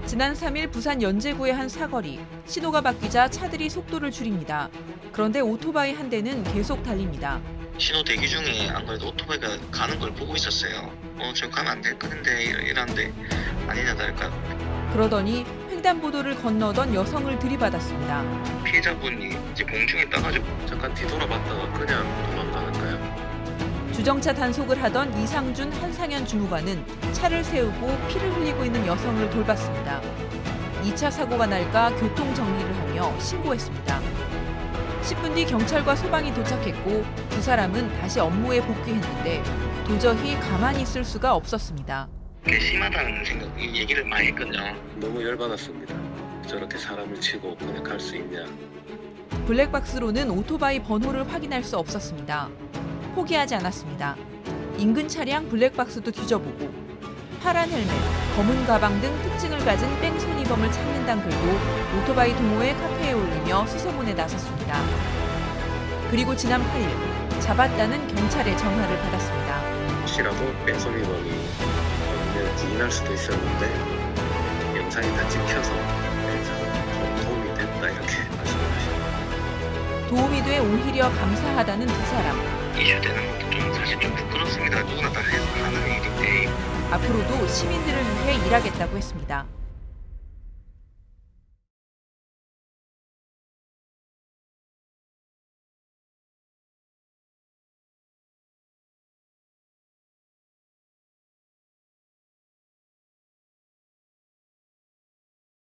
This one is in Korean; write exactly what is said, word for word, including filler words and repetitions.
지난 삼 일 부산 연제구의 한 사거리, 신호가 바뀌자 차들이 속도를 줄입니다. 그런데 오토바이 한 대는 계속 달립니다. 신호 대기 중에 안 그래도 오토바이가 가는 걸 보고 있었어요. 어, 저 가면 안 될 건데 이러는데 아니냐 다를까. 그러더니 횡단보도를 건너던 여성을 들이받았습니다. 피해자분이 이제 공중에 떠가지고 잠깐 뒤돌아봤다가 그냥 도망가니까요. 주정차 단속을 하던 이상준 한상현 주무관은 차를 세우고 피를 흘리고 있는 여성을 돌봤습니다. 이 차 사고가 날까 교통 정리를 하며 신고했습니다. 십 분 뒤 경찰과 소방이 도착했고 두 사람은 다시 업무에 복귀했는데 도저히 가만히 있을 수가 없었습니다. 꽤 심하다는 생각, 이 얘기를 많이 했거든요. 너무 열받았습니다. 저렇게 사람을 치고 그냥 갈 수 있냐. 블랙박스로는 오토바이 번호를 확인할 수 없었습니다. 포기하지 않았습니다. 인근 차량 블랙박스도 뒤져보고 파란 헬멧, 검은 가방 등 특징을 가진 뺑소니범을 찾는다는 글도 오토바이 동호회 카페에 올리며 수소문에 나섰습니다. 그리고 지난 팔 일 잡았다는 경찰의 전화를 받았습니다. 혹시라도 뺑소니범이 언니를 부인할 수도 있었는데 영상이 다 찍혀서 좀 도움이 됐다 이렇게 말씀을 하시더라고요. 도움이 돼 오히려 감사하다는 두 사람. 이슈되는 것도 좀 사실 좀 부끄럽습니다. 누구나 다 하는 일인데. 앞으로도 시민들을 위해 일하겠다고 했습니다.